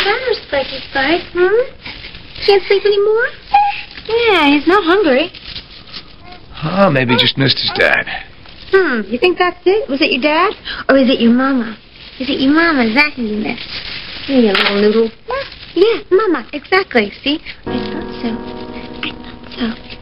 Banner's breaking fight, Can't sleep anymore? Yeah, he's not hungry. Oh, maybe he just missed his dad. You think that's it? Was it your dad? Or is it your mama? Is it your mama? Is that who you missed? You little noodle. Yeah, Mama, exactly. See? I thought so.